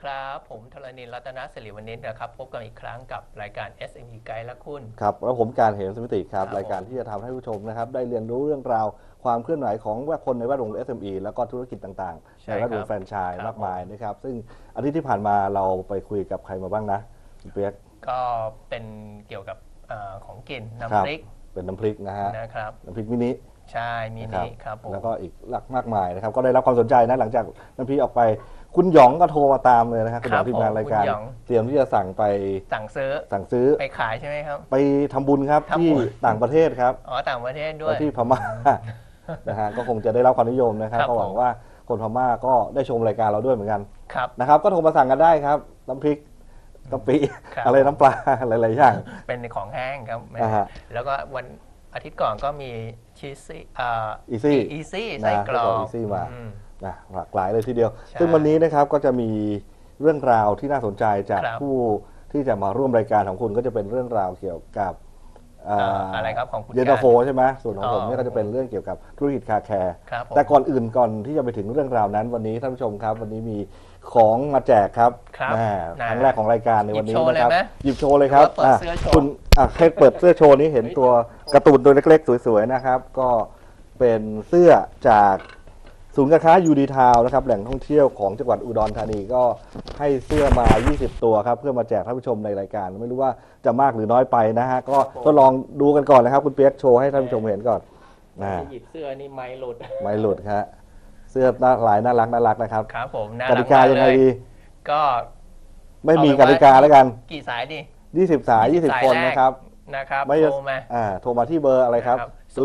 ครับผมธรณินทร์รัตนศิริวณิชนะครับพบกันอีกครั้งกับรายการ SME Guide และคุณครับแล้วผมการเหมสมิติครับครับรายการที่จะทำให้ผู้ชมนะครับได้เรียนรู้เรื่องราวความเคลื่อนไหวของคนในแวดวง SME แล้วก็ธุรกิจต่างๆในแวดวงแฟรนไชส์มากมายนะครับซึ่งอาทิตย์ที่ผ่านมาเราไปคุยกับใครมาบ้างนะคุณเปียกก็เป็นเกี่ยวกับของกินครัน้ำบพริกเป็นน้ำพริกนะฮะนะครับน้ำพริกมินิใช่มินะคนิรับครับผมแล้วก็อีกหลักมากมายนะครับก็ได้รับความสนใจนะหลังจากน้ำพริกออกไปคุณหยองก็โทรมาตามเลยนะครับคุณหยองทีมงานรายการเตรียมที่จะสั่งซื้อไปขายใช่ไหมครับไปทำบุญครับที่ต่างประเทศครับอ๋อต่างประเทศด้วยที่พม่านะฮะก็คงจะได้รับความนิยมนะครับก็หวังว่าคนพม่าก็ได้ชมรายการเราด้วยเหมือนกันนะครับก็โทรมาสั่งกันได้ครับน้ำพริกกะปิอะไรน้ำปลาหลายๆอย่างเป็นของแห้งครับแล้วก็วันอาทิตย์ก่อนก็มีชีสอีซี่ไส้กรอกอีซี่มาหลากหลายเลยทีเดียวซึ่งวันนี้นะครับก็จะมีเรื่องราวที่น่าสนใจจากผู้ที่จะมาร่วมรายการของคุณก็จะเป็นเรื่องราวเกี่ยวกับอะไรครับของคุณเย็นตาโฟใช่ไหมส่วนของผมเนี่ยก็จะเป็นเรื่องเกี่ยวกับธุรกิจคาแคร์แต่ก่อนที่จะไปถึงเรื่องราวนั้นวันนี้ท่านผู้ชมครับวันนี้มีของมาแจกครับครั้งแรกของรายการในวันนี้นะครับหยิบโชว์เลยครับคุณแค่เปิดเสื้อโชว์นี้เห็นตัวการ์ตูนตัวเล็กๆสวยๆนะครับก็เป็นเสื้อจากศูนย์การค้ายูดีทาวน์นะครับแหล่งท่องเที่ยวของจังหวัดอุดรธานีก็ให้เสื้อมา20ตัวครับเพื่อมาแจกท่านผู้ชมในรายการไม่รู้ว่าจะมากหรือน้อยไปนะฮะก็ทดลองดูกันก่อนนะครับคุณเปียกโชว์ให้ท่านผู้ชมเห็นก่อนหยิบเสื้อนี่ไม้หลุดครับเสื้อลายน่ารักนะครับครับผมกติกายังไงดีก็ไม่มีกติกาแล้วกันกี่สายดี 20 สาย20 คนนะครับโทรมาโทรมาที่เบอร์อะไรครับ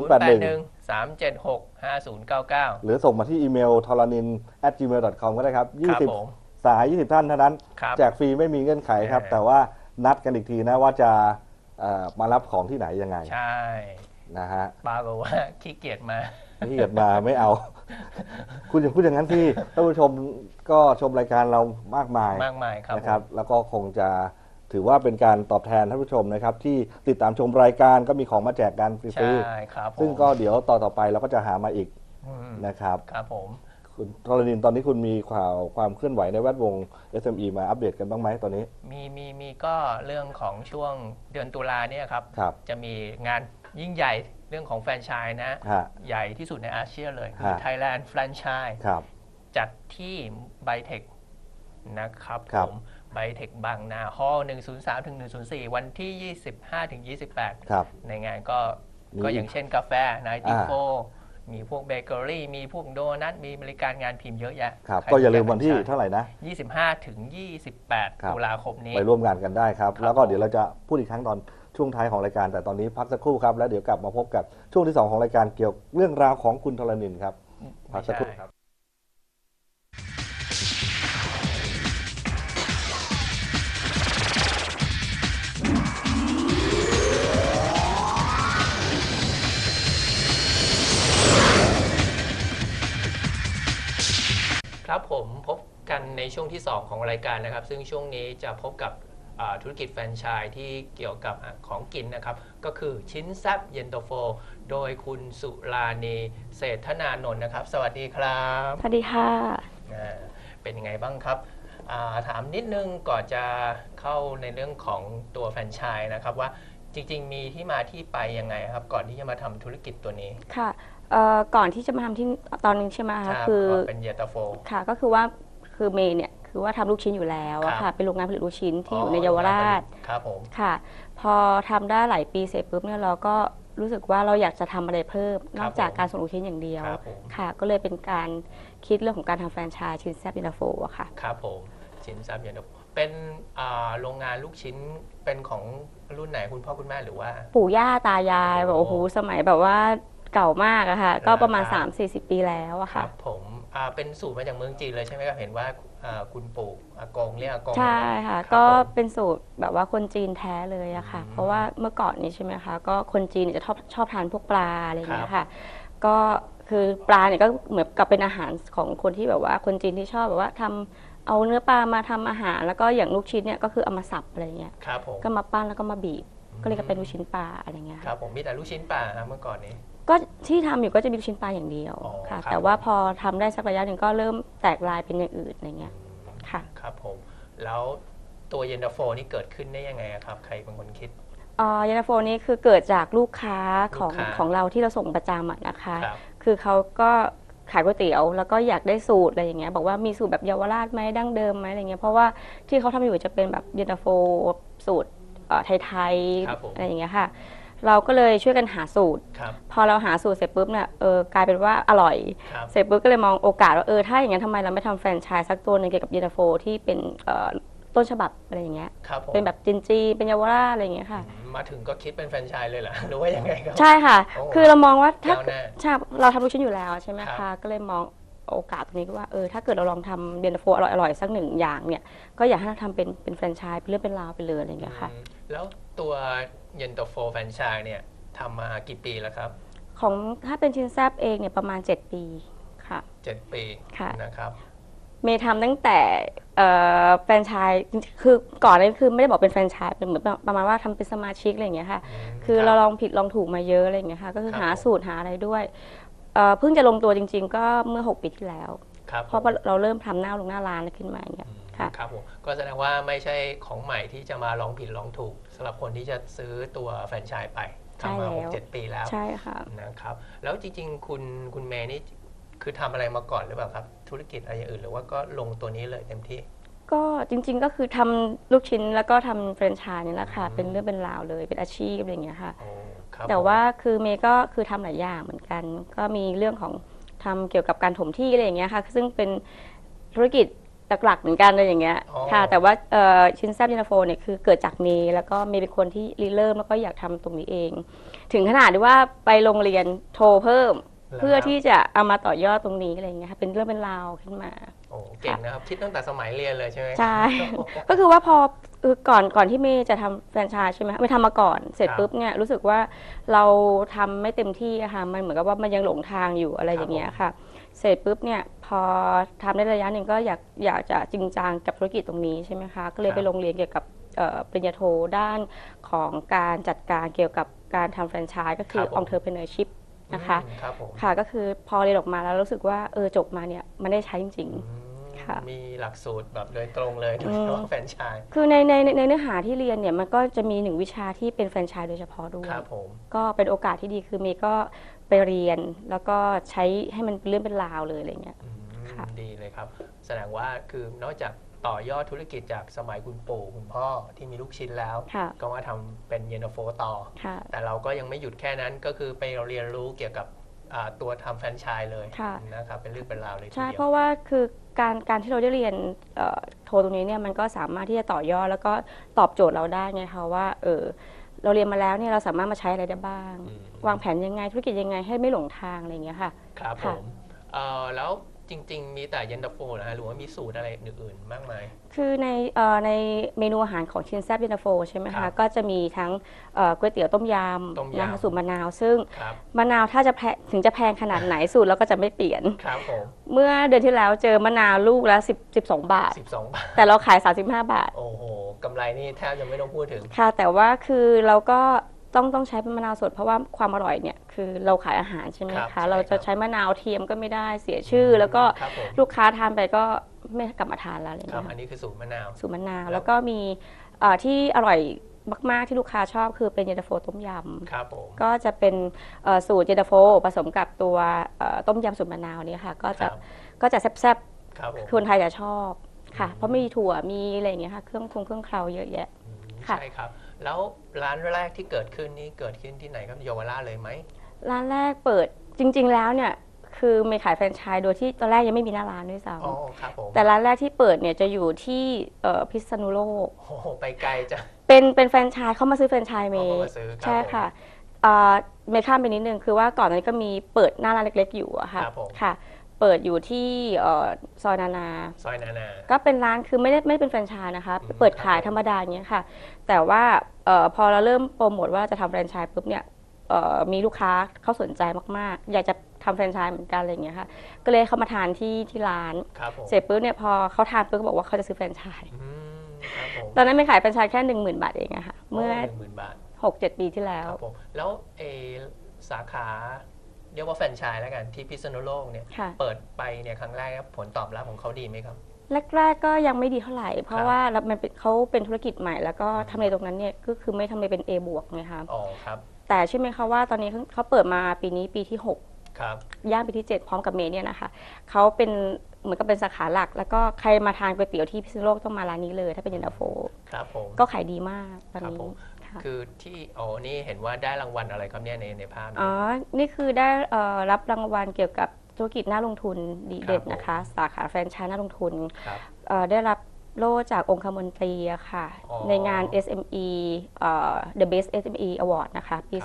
081-376-5099 หรือส่งมาที่อีเมลtholanin@gmail.com ก็ได้ครับ20 สาย20 ท่านเท่านั้นแจกฟรีไม่มีเงื่อนไขครับแต่ว่านัดกันอีกทีนะว่าจะมารับของที่ไหนยังไงใช่นะฮะป้าบอกว่าขี้เกียจมาไม่เอาคุณอย่าพูดอย่างนั้นที่ท่านผู้ชมก็ชมรายการเรามากมายนะครับแล้วก็คงจะถือว่าเป็นการตอบแทนท่านผู้ชมนะครับที่ติดตามชมรายการก็มีของมาแจกกันฟรีๆซึ่งก็เดี๋ยวต่อไปเราก็จะหามาอีกนะครับครับผมคุณธรณินทร์ตอนนี้คุณมีความเคลื่อนไหวในแวดวง SME มาอัปเดตกันบ้างไหมตอนนี้มีก็เรื่องของช่วงเดือนตุลาเนี่ยครับจะมีงานยิ่งใหญ่เรื่องของแฟรนไชส์นะใหญ่ที่สุดในอาเซียนเลยคือ Thailand Franchise จัดที่ไบเทคนะครับผมไบเทคบางนาฮอลล์103 ถึง 104 วันที่ 25 ถึง 28ในงานก็อย่างเช่นกาแฟ94มีพวกเบเกอรี่มีพวกโดนัทมีบริการงานพิมพ์เยอะแยะก็อย่าลืมวันที่เท่าไหร่นะ 25 ถึง 28 ตุลาคมนี้ไปร่วมงานกันได้ครับแล้วก็เดี๋ยวเราจะพูดอีกครั้งตอนช่วงท้ายของรายการแต่ตอนนี้พักสักครู่ครับแล้วเดี๋ยวกลับมาพบกับช่วงที่2ของรายการเกี่ยวเรื่องราวของคุณธรณินทร์ครับพักสักครู่ครับครับผมพบกันในช่วงที่2ของรายการนะครับซึ่งช่วงนี้จะพบกับธุรกิจแฟรนไชส์ที่เกี่ยวกับของกินนะครับก็คือชิ้นแซ่บเย็นตาโฟโดยคุณสุราณีเศรษฐนานนท์นะครับสวัสดีครับสวัสดีค่ะเป็นยังไงบ้างครับถามนิดนึงก่อนจะเข้าในเรื่องของตัวแฟรนไชส์นะครับว่าจริงๆมีที่มาที่ไปยังไงครับก่อนที่จะมาทำธุรกิจตัวนี้ค่ะก่อนที่จะมาทำที่ตอนนี้ใช่ไหมคะคือเป็นเย็นตาโฟค่ะก็คือว่าคือเมย์เนี่ยคือว่าทำลูกชิ้นอยู่แล้วค่ะเป็นโรงงานผลิตลูกชิ้นที่อยู่ในเยาวราชครับผมค่ะพอทำได้หลายปีเสร็จปุ๊บเนี่ยเราก็รู้สึกว่าเราอยากจะทำอะไรเพิ่มนอกจากการส่งลูกชิ้นอย่างเดียวค่ะก็เลยเป็นการคิดเรื่องของการทำแฟรนไชส์ชิ้นแซ่บเย็นตาโฟอะค่ะครับผมชิ้นแซ่บเย็นตาโฟเป็นโรงงานลูกชิ้นเป็นของรุ่นไหนคุณพ่อคุณแม่หรือว่าปู่ย่าตายายแบบโอ้โหสมัยแบบว่าเก่ามากอะค่ะก็ประมาณ 3-40 ปีแล้วอะค่ะผมเป็นสูตรมาจากเมืองจีนเลยใช่ไหมครับเห็นว่าคุณปู่อากงเรียกอากงใช่ค่ะก็เป็นสูตรแบบว่าคนจีนแท้เลยอะค่ะเพราะว่าเมื่อก่อนนี้ใช่ไหมคะก็คนจีนจะชอบทานพวกปลาอะไรอย่างเงี้ยค่ะก็คือปลาเนี่ยก็เหมือนกับเป็นอาหารของคนที่แบบว่าคนจีนที่ชอบแบบว่าทำเอาเนื้อปลามาทำอาหารแล้วก็อย่างลูกชิ้นเนี่ยก็คือเอามาสับอะไรเงี้ยก็มาปั้นแล้วก็มาบีบก็เลยเป็นลูกชิ้นปลาอะไรเงี้ยครับผมมีแต่ลูกชิ้นปลาเมื่อก่อนนี้ก็ที่ทำอยู่ก็จะมีลูกชิ้นปลาอย่างเดียวค่ะแต่ว่าพอทำได้สักระยะหนึ่งก็เริ่มแตกลายเป็นอย่างอื่นอะไรเงี้ยค่ะครับผมแล้วตัวเย็นตาโฟนี่เกิดขึ้นได้ยังไงครับใครเป็นคนคิดเย็นตาโฟนี้คือเกิดจากลูกค้าของเราที่เราส่งประจำนะคะคือเขาก็ขายก๋วยเตี๋ยวแล้วก็อยากได้สูตรอะไรอย่างเงี้ยบอกว่ามีสูตรแบบเยาวราชไหมดั้งเดิมไหมอะไรเงี้ยเพราะว่าที่เขาทำอยู่จะเป็นแบบเย็นตาโฟสูตรไทยๆอะไรอย่างเงี้ยค่ะเราก็เลยช่วยกันหาสูตรพอเราหาสูตรเสร็จปุ๊บเนี่ยกลายเป็นว่าอร่อยเสร็จปุ๊บก็เลยมองโอกาสว่าถ้าอย่างนั้นทำไมเราไม่ทำแฟรนไชส์สักตัวหนึ่งเกี่ยวกับเย็นตาโฟที่เป็นต้นฉบับอะไรอย่างเงี้ยเป็นแบบจีนเป็นเยาวราชอะไรอย่างเงี้ยค่ะมาถึงก็คิดเป็นแฟรนไชส์เลยเหรอหรือว่ายังไงครับใช่ค่ะคือเรามองว่าถ้าเราทำลูกชิ้นอยู่แล้วใช่ไหมคะก็เลยมองโอกาสตรงนี้ว่าถ้าเกิดเราลองทำเย็นตาโฟอร่อยๆสักหนึ่งอย่างเนี่ยก็อยากให้เราทำเป็นแฟรนไชส์เป็นเรื่องเป็นราวไปเลยอะไรอย่างเงี้ยค่ะแล้วตัวเย็นตาโฟแฟรนไชส์เนี่ยทำมากี่ปีแล้วครับของถ้าเป็นชินแซบเองเนี่ยประมาณ7 ปีค่ะ 7 ปีนะครับเมย์ทำตั้งแต่แฟรนไชส์คือก่อนนี้คือไม่ได้บอกเป็นแฟรนไชส์เป็นเหมือนประมาณว่าทำเป็นสมาชิกอะไรอย่างเงี้ยค่ะคือเราลองผิดลองถูกมาเยอะอะไรอย่างเงี้ยค่ะก็คือหาสูตรหาอะไรด้วยเพิ่งจะลงตัวจริงๆก็เมื่อ6 ปีที่แล้วเพราะเราเริ่มทำหน้าร้านขึ้นมาอย่างเงี้ยค่ะครับผมก็แสดงว่าไม่ใช่ของใหม่ที่จะมาลองผิดลองถูกสำหรับคนที่จะซื้อตัวแฟรนไชส์ไปทำมา6-7 ปีแล้วใช่ค่ะนะครับแล้วจริงๆคุณเมย์นี่คือทำอะไรมาก่อนหรือเปล่าครับธุรกิจอะไรอย่างอื่นหรือว่าก็ลงตัวนี้เลยเต็มที่ก็จริงๆก็คือทำลูกชิ้นแล้วก็ทำแฟรนไชส์นี่แหละค่ะเป็นเรื่องเป็นราวเลยเป็นอาชีพอะไรอย่างเงี้ยค่ะแต่ว่าคือเมย์ก็คือทำหลายอย่างเหมือนกันก็มีเรื่องของทำเกี่ยวกับการถมที่อะไรอย่างเงี้ยค่ะซึ่งเป็นธุรกิจหลักๆเหมือนกันอะไรอย่างเงี้ยค่ะแต่ว่าชิ้นแซบเย็นตาโฟเนี่ยคือเกิดจากเมย์แล้วก็เมย์เป็นคนที่ริเริ่มแล้วก็อยากทำตรงนี้เองถึงขนาดที่ว่าไปโรงเรียนโทรเพิ่มเพื่อที่จะเอามาต่อยอดตรงนี้อะไรอย่างเงี้ยค่ะเป็นเรื่องเป็นราวขึ้นมาโอ้เก่งนะครับคิดตั้งแต่สมัยเรียนเลยใช่ไหมใช่ก็คือว่าพอก่อนที่เมย์จะทำแฟรนไชส์ใช่ไหมไม่ทำมาก่อนเสร็จปุ๊บเนี่ยรู้สึกว่าเราทำไม่เต็มที่ค่ะมันเหมือนกับว่ามันยังหลงทางอยู่อะไรอย่างเงี้ยค่ะเสร็จปุ๊บเนี่ยพอทำได้ระยะหนึ่งก็อยากจะจริงจังกับธุรกิจตรงนี้ใช่ไหมคะก็เลยไปโรงเรียนเกี่ยวกับปริญญาโทด้านของการจัดการเกี่ยวกับการทำแฟรนไชส์ก็คือ entrepreneurship นะคะค่ะก็คือพอเรียนออกมาแล้วรู้สึกว่าจบมาเนี่ยมันได้ใช้จริงๆมีหลักสูตรแบบโดยตรงเลยโดยเฉพาะแฟรนไชส์คือในเนื้อหาที่เรียนเนี่ยมันก็จะมี1 วิชาที่เป็นแฟรนไชส์โดยเฉพาะด้วยก็เป็นโอกาสที่ดีคือเมย์ก็ไปเรียนแล้วก็ใช้ให้มันเป็นเรื่องเป็นราวเลยอะไรเงี้ยดีเลยครับแสดงว่าคือนอกจากต่อยอดธุรกิจจากสมัยคุณปู่คุณพ่อที่มีลูกชิ้นแล้วก็มาทำเป็นเย็นตาโฟต่อแต่เราก็ยังไม่หยุดแค่นั้นก็คือไปเรียนรู้เกี่ยวกับตัวทำแฟรนไชส์เลยนะครับเป็นเรื่องเป็นราวเลยใช่เพราะว่าคือการที่เราได้เรียนโทตรงนี้เนี่ยมันก็สามารถที่จะต่อยอดแล้วก็ตอบโจทย์เราได้ไงคะว่าเราเรียนมาแล้วเนี่ยเราสามารถมาใช้อะไรได้บ้างวางแผนยังไงธุรกิจยังไงให้ไม่หลงทางอะไรอย่างเงี้ยค่ะครับผมแล้วจริงๆมีแต่เย็นตาโฟนะฮะหรือว่ามีสูตรอะไรอื่นๆมากมายคือในเมนูอาหารของชินแซบเย็นตาโฟใช่ไหมคะก็จะมีทั้งก๋วยเตี๋ยวต้มยำนะคะสูตรมะนาวซึ่งมะนาวถ้าจะถึงจะแพงขนาดไหนสูตรเราก็จะไม่เปลี่ยนเมื่อเดือนที่แล้วเจอมะนาวลูกละ12 บาทแต่เราขาย35 บาทโอ้โหกำไรนี่แทบจะไม่ต้องพูดถึงค่ะแต่ว่าคือเราก็ต้องใช้เป็นมะนาวสดเพราะว่าความอร่อยเนี่ยคือเราขายอาหารใช่ไหมคะเราจะใช้มะนาวเทียมก็ไม่ได้เสียชื่อแล้วก็ลูกค้าทานไปก็ไม่กลับมาทานแล้วเลยครับอันนี้คือสูตรมะนาวแล้วก็มีที่อร่อยมากๆที่ลูกค้าชอบคือเป็นเย็นตาโฟต้มยำก็จะเป็นสูตรเย็นตาโฟผสมกับตัวต้มยำสูตรมะนาวนี่ค่ะก็จะแซ่บๆคนไทยจะชอบค่ะเพราะมีถั่วมีอะไรอย่างเงี้ยค่ะเครื่องเคล้าเยอะแยะใช่ครับแล้วร้านแรกที่เกิดขึ้นนี่เกิดขึ้นที่ไหนครับเยาวราชเลยไหมร้านแรกเปิดจริงๆแล้วเนี่ยคือเมย์ขายแฟรนไชส์โดยที่ตอนแรกยังไม่มีหน้าร้านด้วยซ้ำแต่ร้านแรกที่เปิดเนี่ยจะอยู่ที่พิษณุโลกโอ้โหไปไกลจ้ะเป็นแฟรนไชส์เขามาซื้อแฟรนไชส์เมย์ใช่ค่ะเมย์ข้ามไปนิดนึงคือว่าก่อนนั้นก็มีเปิดหน้าร้านเล็กๆอยู่อะค่ะเปิดอยู่ที่ซอยนานาก็เป็นร้านคือไม่ได้เป็นแฟรนไชส์นะคะเปิดขายธรรมดาอย่างเงี้ยค่ะแต่ว่าพอเราเริ่มโปรโมทว่าจะทำแฟรนไชส์ปุ๊บเนี่ยมีลูกค้าเขาสนใจมากๆอยากจะทำแฟรนไชส์เหมือนกันอะไรอย่างเงี้ยค่ะก็เลยเขามาทานที่ร้านเสร็จปุ๊บเนี่ยพอเขาทานปุ๊บก็บอกว่าเขาจะซื้อแฟรนไชส์ตอนนั้นไม่ขายแฟรนไชส์แค่ 10,000 บาทเองอะค่ะเมื่อ 6-7 ปีที่แล้วแล้วสาขาเรียกว่าแฟรนไชส์แล้วกันที่พิษณุโลกเนี่ยเปิดไปเนี่ยครั้งแรกผลตอบรับของเขาดีไหมครับแรกๆก็ยังไม่ดีเท่าไหร่ เพราะว่าเขาเป็นธุรกิจใหม่แล้วก็ทำเลตรงนั้นเนี่ยก็คือไม่ทำเลเป็น A บวกไงคะอ๋อครับแต่ใช่ไหมคะว่าตอนนี้เขาเปิดมาปีนี้ปีที่6 ครับย่างปีที่7พร้อมกับเมย์เนี่ยนะคะเขาเป็นเหมือนกับเป็นสาขาหลักแล้วก็ใครมาทานก๋วยเตี๋ยวที่พิษณุโลกต้องมาร้านนี้เลยถ้าเป็นเย็นตาโฟครับผมก็ขายดีมากตอนนี้คือที่นี่เห็นว่าได้รางวัลอะไรครับเนี่ยในภาพอ๋อนี่คือได้รับรางวัลเกี่ยวกับธุรกิจน่าลงทุนดีเด่นนะคะสาขาแฟรนไชส์น่าลงทุนได้รับโล่จากองคมนตรีค่ะในงาน SME The Best SME Award นะคะปี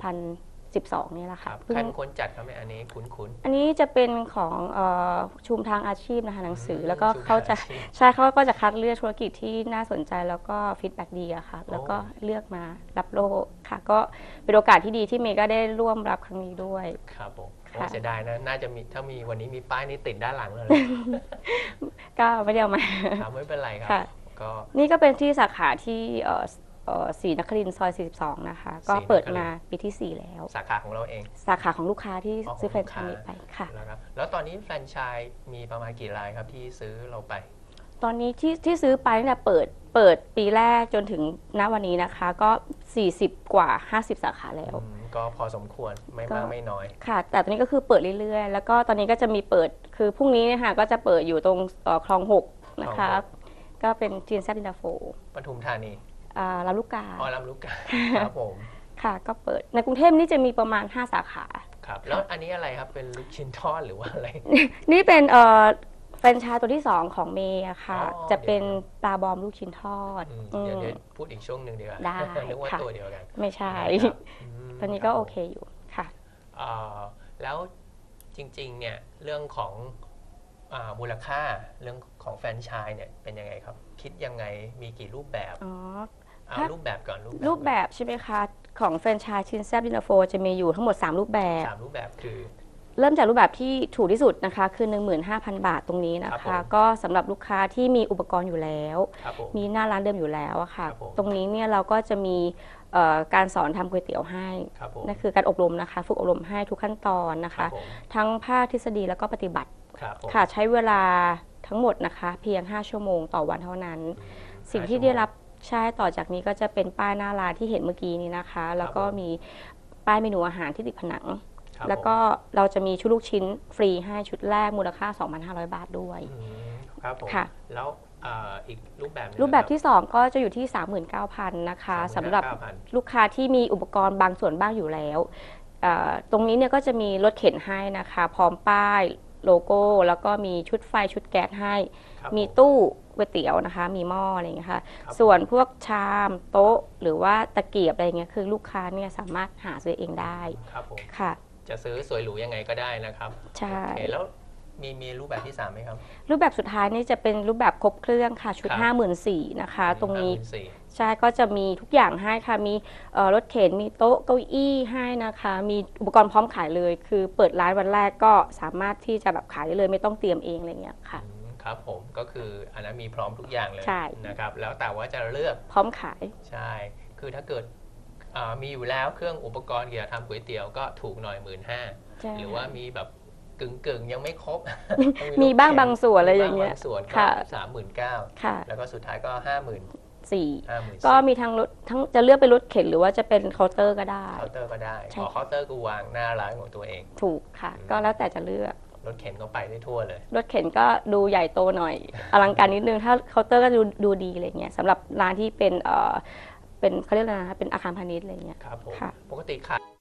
2012 นี่แหละค่ะใครเป็นคนจัดครับอันนี้คุ้นอันนี้จะเป็นของชุมทางอาชีพนะคะหนังสือแล้วก็เขาจะใช่เขาก็จะคัดเลือกธุรกิจที่น่าสนใจแล้วก็ฟีดแบ็กดีอะค่ะแล้วก็เลือกมารับโล่ค่ะก็เป็นโอกาสที่ดีที่เมย์ก็ได้ร่วมรับครั้งนี้ด้วยครับผมเสียดายนะน่าจะมีถ้ามีวันนี้มีป้ายนี้ติดด้านหลังเลยก็ไม่ได้เอามาไม่เป็นไรครับก็นี่ก็เป็นที่สาขาที่ศรีนครินทร์ซอย 42 นะคะก็เปิดมาปีที่ 4 แล้วสาขาของเราเองสาขาของลูกค้าที่ซื้อแฟรนไชส์ไปค่ะแล้วตอนนี้แฟรนไชส์มีประมาณกี่รายครับที่ซื้อเราไปตอนนี้ที่ซื้อไปเนี่ยเปิดปีแรกจนถึงณวันนี้นะคะก็40กว่า50สาขาแล้วก็พอสมควรไม่มากไม่น้อยค่ะแต่ตอนนี้ก็คือเปิดเรื่อยๆแล้วก็ตอนนี้ก็จะมีเปิดคือพรุ่งนี้นะคะก็จะเปิดอยู่ตรงคลอง6นะคะก็เป็นจีนแซ่บดินดาโฟปทุมธานีลำลูกกาลำลูกกาครับผมค่ะก็เปิดในกรุงเทพนี่จะมีประมาณ5สาขาครับแล้วอันนี้อะไรครับเป็นลูกชิ้นทอดหรือว่าอะไรนี่เป็นแฟรนไชส์ตัวที่2ของเมย์ค่ะจะเป็นปลาบอมลูกชิ้นทอดเดี๋ยวพูดอีกช่วงหนึ่งดีกว่าได้นึกว่าตัวเดียวกันไม่ใช่ตอนนี้ก็โอเคอยู่ค่ะแล้วจริงๆเนี่ยเรื่องของมูลค่าเรื่องของแฟรนไชส์เนี่ยเป็นยังไงครับคิดยังไงมีกี่รูปแบบรูปแบบก่อนรูปแบบใช่ไหมคะของแฟรนไชส์ชินแซ่บดินโฟจะมีอยู่ทั้งหมด3รูปแบบ 3รูปแบบคือเริ่มจากรูปแบบที่ถูกที่สุดนะคะคือ 15,000 บาทตรงนี้นะคะก็สำหรับลูกค้าที่มีอุปกรณ์อยู่แล้วมีหน้าร้านเดิมอยู่แล้วอะค่ะตรงนี้เนี่ยเราก็จะมีการสอนทำก๋วยเตี๋ยวให้นั่นคือการอบรมนะคะฝึกอบรมให้ทุกขั้นตอนนะคะทั้งภาคทฤษฎีแล้วก็ปฏิบัติค่ะใช้เวลาทั้งหมดนะคะเพียง5ชั่วโมงต่อวันเท่านั้นสิ่งที่ได้รับใช้ต่อจากนี้ก็จะเป็นป้ายหน้าร้านที่เห็นเมื่อกี้นี้นะคะแล้วก็มีป้ายเมนูอาหารที่ติดผนังแล้วก็เราจะมีชุดลูกชิ้นฟรีให้ชุดแรกมูลค่า 2,500 บาทด้วยครับผมแล้วอีกรูปแบบที่2ก็จะอยู่ที่ 39,000 นะคะสำหรับลูกค้าที่มีอุปกรณ์บางส่วนบ้างอยู่แล้วตรงนี้เนี่ยก็จะมีรถเข็นให้นะคะพร้อมป้ายโลโก้แล้วก็มีชุดไฟชุดแก๊สให้มีตู้ก๋วยเตี๋ยวนะคะมีหม้ออะไรอย่างเงี้ยค่ะส่วนพวกชามโต๊ะหรือว่าตะเกียบอะไรเงี้ยคือลูกค้าเนี่ยสามารถหาซื้อเองได้ค่ะจะซื้อสวยหรูยังไงก็ได้นะครับใช่แล้วมีรูปแบบที่3ไหมครับรูปแบบสุดท้ายนี่จะเป็นรูปแบบครบเครื่องค่ะชุด 54,000 นะคะตรงนี้ใช่ก็จะมีทุกอย่างให้ค่ะมีรถเข็นมีโต๊ะเก้าอี้ให้นะคะมีอุปกรณ์พร้อมขายเลยคือเปิดร้านวันแรกก็สามารถที่จะแบบขายได้เลยไม่ต้องเตรียมเองอะไรเงี้ยค่ะครับผมก็คืออันนั้นมีพร้อมทุกอย่างเลยนะครับแล้วแต่ว่าจะเลือกพร้อมขายใช่คือถ้าเกิดมีอยู่แล้วเครื่องอุปกรณ์เกี่ยวกับทำก๋วยเตี๋ยวก็ถูกหน่อย 15,000 หรือว่ามีแบบกึ่งยังไม่ครบมีบ้างบางส่วนอะไรอย่างเงี้ยบางส่วนก็ 39,000 แล้วก็สุดท้ายก็ 54,000 ก็มีทั้งจะเลือกเป็นรถเข็นหรือว่าจะเป็นเคาน์เตอร์ก็ได้เคาน์เตอร์ก็ได้เคาน์เตอร์ก็วางหน้าร้านของตัวเองถูกค่ะก็แล้วแต่จะเลือกรถเข็นก็ไปได้ทั่วเลยรถเข็นก็ดูใหญ่โตหน่อยอลังการนิดนึงถ้าเคาน์เตอร์ก็ดูดีอะไรเงี้ยสำหรับร้านที่เป็นเขาเรียกอะไรนะเป็นอาคารพาณิชย์อะไรเงี้ยครับผมปกติขาย